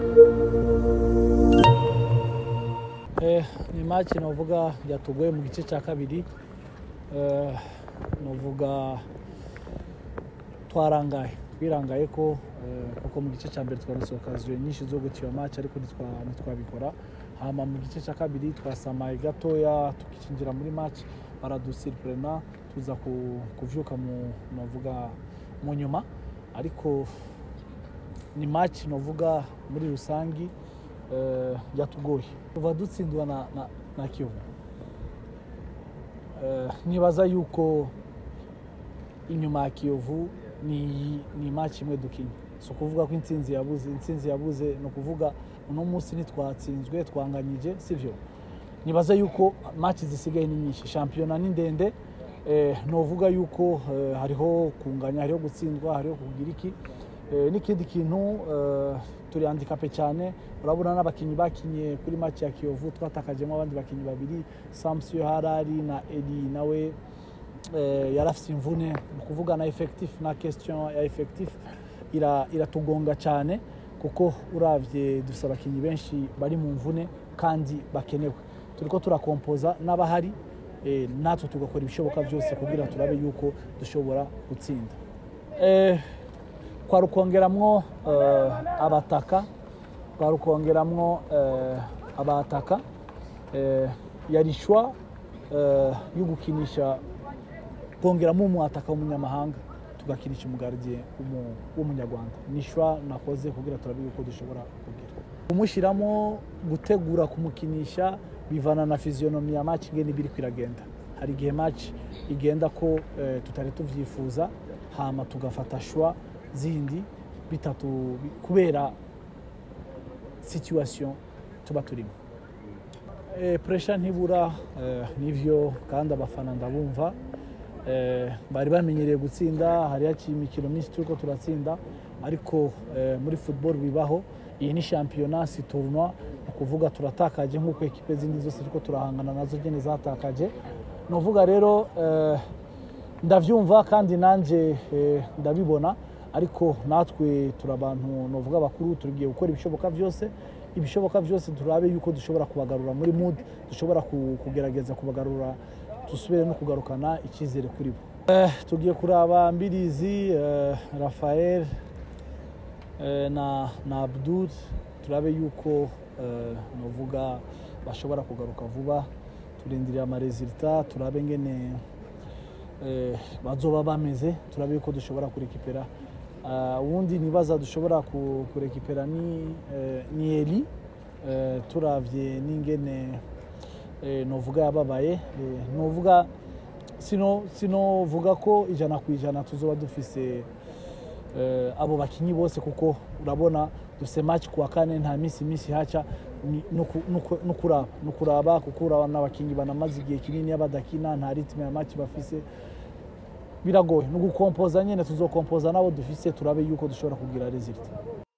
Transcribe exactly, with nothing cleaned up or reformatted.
Eh, ni match novuga yatugoye mu gice cya kabiri. Eh, novuga twarangaye twirangaye ko eh, kuko mu gice cya mbere twaronse occasion nyinshi zo gukina match ariko ntitwabikora. Hama mu gice cya kabiri twasamaye gatoya tukicinjira muri match baradusirprena tuza kuvyuka mu novuga mu nyuma, ariko ni match novuga muri rusangi uh, yatugoye kuva dutsindwa na, na, na Kiyovu. Uh, nibaza yuko inyuma ya Kiyovu ni, ni match imwe dukinye, so kuvuga ko intsinzi yabuze intsinzi yabuze no kuvuga uno munsi nitwatsinzwe twanganyije sivyo. Nibaza yuko match zisigaye ni nyinshi, championa ni ndende. Eh, novuga yuko eh, hariho kunganya, hariho gutsindwa, hariho kugira iki eh, n'ikindi kintu eh, turi handikape cyane. Urabona n'abakinyi bakinye kuri match ya Kiyovu twatakajemo abandi bakinyi babiri, Samson Harari na Eli nawe eh, yarafise imvune, kuvuga na effectif na question ya effectif ira iratugonga cyane kuko uravye dufise abakinyi benshi bari mu mvune kandi bakenewe. Turiko turakompoza n'abahari eh, natwe tugakora ibishoboka byose kugira turabe yuko dushobora gutsinda. Eh, kwa rukongeramwo uh, abataka kwa rukongeramwo uh, abataka uh, yarishwa uh, yugukinisha kongeramo mu ataka w'umunyamahanga tugakinisha umugardien w'umunyarwanda. Nishwa nakoze kugira turabe yuko dushobora kugira umushiramo gutegura kumukinisha bivana na physionomie ya match ngene biri kwiragenda. Hari gihe match igenda ko uh, tutari tuvyifuza hama tugafata shwa zindi bitatu kubera situation tuba turimo. E, pressure ntibura e, nivyo kandi abafana ndabumva e, bari bamenyereye gutsinda. Hari yaciye imikino myinshi turiko turatsinda, ariko e, muri football bibaho. Iyi ni championnat, si tournoi, kuvuga turatakaje nk'uko ekipe zindi zose turiko turahangana nazo gene zatakaje. Novuga rero e, ndavyumva kandi nanje e, ndabibona, ariko natwe turabantu novuga bakuru tugiye gukora ibishoboka byose ibishoboka byose turabe yuko dushobora kubagarura muri mood, dushobora kugerageza kubagarura tusubire no kugarukana ikizere kuri bo. Eh, tugiye kuraba Mbirizi, eh, Rafael eh, na na Abdul, turabe yuko eh, novuga bashobora kugaruka vuba. Turindirira ama resultat turabe ngene eh, bazoba bameze, turabe yuko dushobora kurekipera. Uh, ubundi nibaza dushobora kurekipera ni uh, ni Eli uh, turavye n'ingene uh, novuga yababaye uh, novuga sino sino vuga ko ijana ku ijana tuzoba dufise uh, abo bakinyi bose, kuko urabona dufise match kuwa kane nta misi misi haca no kuraba no kuraba kuko urabona abakinyi banamaze igihe kinini abadakina nta ritme ya match bafise. Biragoye no gukompoza nyene tuzokompoza nabo dufise turabe yuko dushobora kugira resultat.